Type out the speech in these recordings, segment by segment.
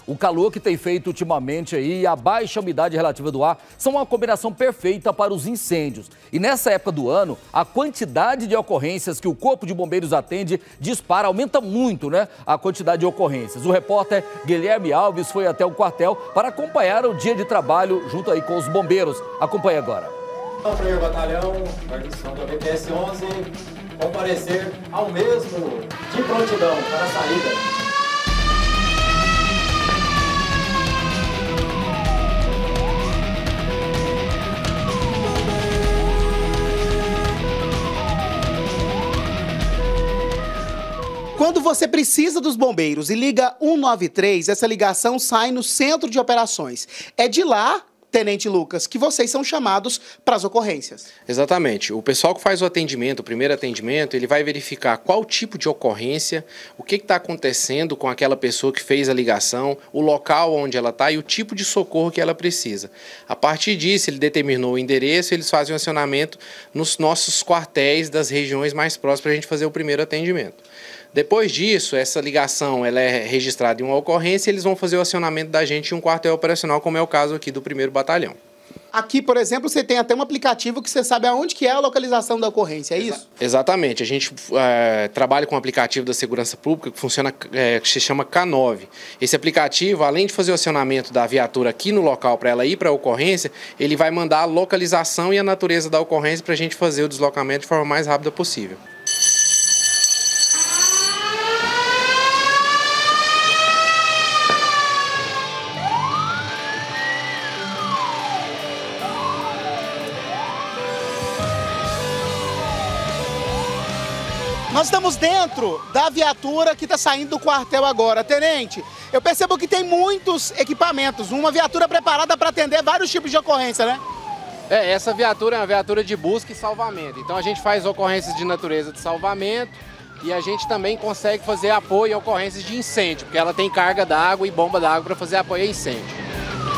O calor que tem feito ultimamente aí e a baixa umidade relativa do ar são uma combinação perfeita para os incêndios. E nessa época do ano, a quantidade de ocorrências que o Corpo de Bombeiros atende dispara, aumenta muito, né? A quantidade de ocorrências. O repórter Guilherme Alves foi até o quartel para acompanhar o dia de trabalho junto aí com os bombeiros. Acompanhe agora. O primeiro batalhão, guarnição da BPS 11, comparecer ao mesmo de prontidão para a saída. Quando você precisa dos bombeiros e liga 193, essa ligação sai no centro de operações. É de lá, Tenente Lucas, que vocês são chamados para as ocorrências. Exatamente. O pessoal que faz o atendimento, o primeiro atendimento, ele vai verificar qual tipo de ocorrência, o que está acontecendo com aquela pessoa que fez a ligação, o local onde ela está e o tipo de socorro que ela precisa. A partir disso, ele determinou o endereço, eles fazem o acionamento nos nossos quartéis das regiões mais próximas para a gente fazer o primeiro atendimento. Depois disso, essa ligação ela é registrada em uma ocorrência e eles vão fazer o acionamento da gente em um quartel operacional, como é o caso aqui do 1º Batalhão. Aqui, por exemplo, você tem até um aplicativo que você sabe aonde que é a localização da ocorrência, é isso? Exatamente. A gente trabalha com um aplicativo da Segurança Pública que funciona, que se chama K9. Esse aplicativo, além de fazer o acionamento da viatura aqui no local para ela ir para a ocorrência, ele vai mandar a localização e a natureza da ocorrência para a gente fazer o deslocamento de forma mais rápida possível. Nós estamos dentro da viatura que está saindo do quartel agora. Tenente, eu percebo que tem muitos equipamentos, uma viatura preparada para atender vários tipos de ocorrência, né? Essa viatura é uma viatura de busca e salvamento. Então a gente faz ocorrências de natureza de salvamento e a gente também consegue fazer apoio a ocorrências de incêndio, porque ela tem carga d'água e bomba d'água para fazer apoio a incêndio.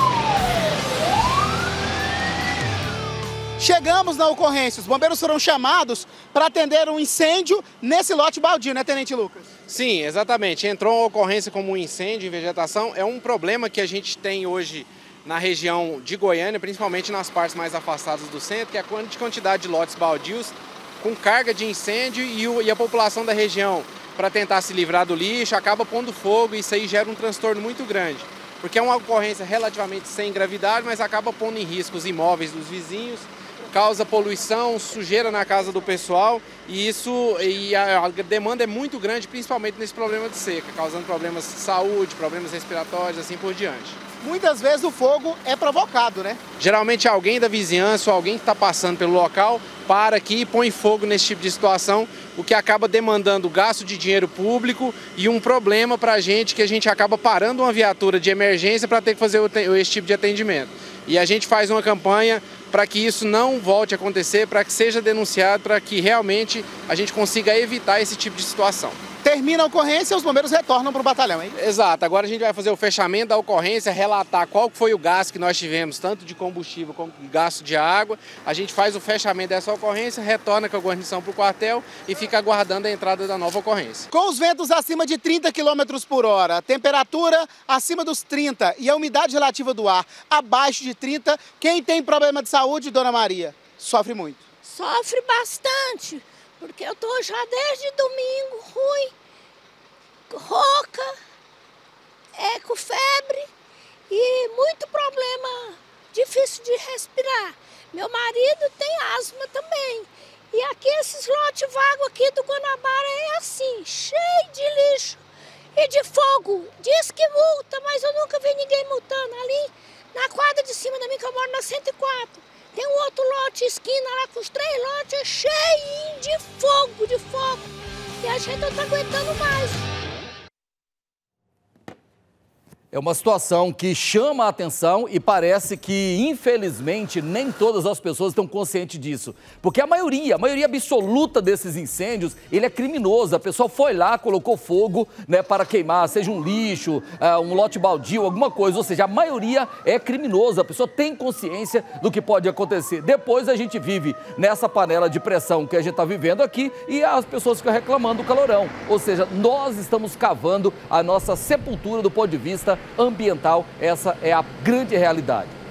Chegamos na ocorrência, os bombeiros foram chamados para atender um incêndio nesse lote baldio, né, Tenente Lucas? Sim, exatamente. Entrou uma ocorrência como um incêndio em vegetação. É um problema que a gente tem hoje na região de Goiânia, principalmente nas partes mais afastadas do centro, que é a quantidade de lotes baldios com carga de incêndio e a população da região, para tentar se livrar do lixo, acaba pondo fogo e isso aí gera um transtorno muito grande. Porque é uma ocorrência relativamente sem gravidade, mas acaba pondo em risco os imóveis dos vizinhos, causa poluição, sujeira na casa do pessoal e a demanda é muito grande, principalmente nesse problema de seca, causando problemas de saúde, problemas respiratórios, assim por diante. Muitas vezes o fogo é provocado, né? Geralmente alguém da vizinhança ou alguém que está passando pelo local para aqui e põe fogo nesse tipo de situação, o que acaba demandando gasto de dinheiro público e um problema para a gente, que a gente acaba parando uma viatura de emergência para ter que fazer esse tipo de atendimento. E a gente faz uma campanha para que isso não volte a acontecer, para que seja denunciado, para que realmente a gente consiga evitar esse tipo de situação. Termina a ocorrência e os bombeiros retornam para o batalhão, hein? Exato. Agora a gente vai fazer o fechamento da ocorrência, relatar qual foi o gasto que nós tivemos, tanto de combustível como gasto de água. A gente faz o fechamento dessa ocorrência, retorna com a guarnição para o quartel e fica aguardando a entrada da nova ocorrência. Com os ventos acima de 30 km por hora, a temperatura acima dos 30 e a umidade relativa do ar abaixo de 30, quem tem problema de saúde, Dona Maria, sofre muito? Sofre bastante. Porque eu tô já desde domingo ruim, rouca, com febre e muito problema, difícil de respirar. Meu marido tem asma também. E aqui esses lotes vagos aqui do Guanabara é assim, cheio de lixo e de fogo. Diz que multa, mas eu nunca vi ninguém multando. Ali na quadra de cima da minha, que eu moro na 104. Tem um outro lote, esquina lá com os 3 lotes, cheio de fogo. E a gente não tá aguentando mais. É uma situação que chama a atenção e parece que, infelizmente, nem todas as pessoas estão conscientes disso. Porque a maioria absoluta desses incêndios, ele é criminoso. A pessoa foi lá, colocou fogo, né, para queimar, seja um lixo, um lote baldio, alguma coisa. Ou seja, a maioria é criminosa. A pessoa tem consciência do que pode acontecer. Depois a gente vive nessa panela de pressão que a gente está vivendo aqui e as pessoas ficam reclamando do calorão. Ou seja, nós estamos cavando a nossa sepultura do ponto de vista ambiental. Essa é a grande realidade.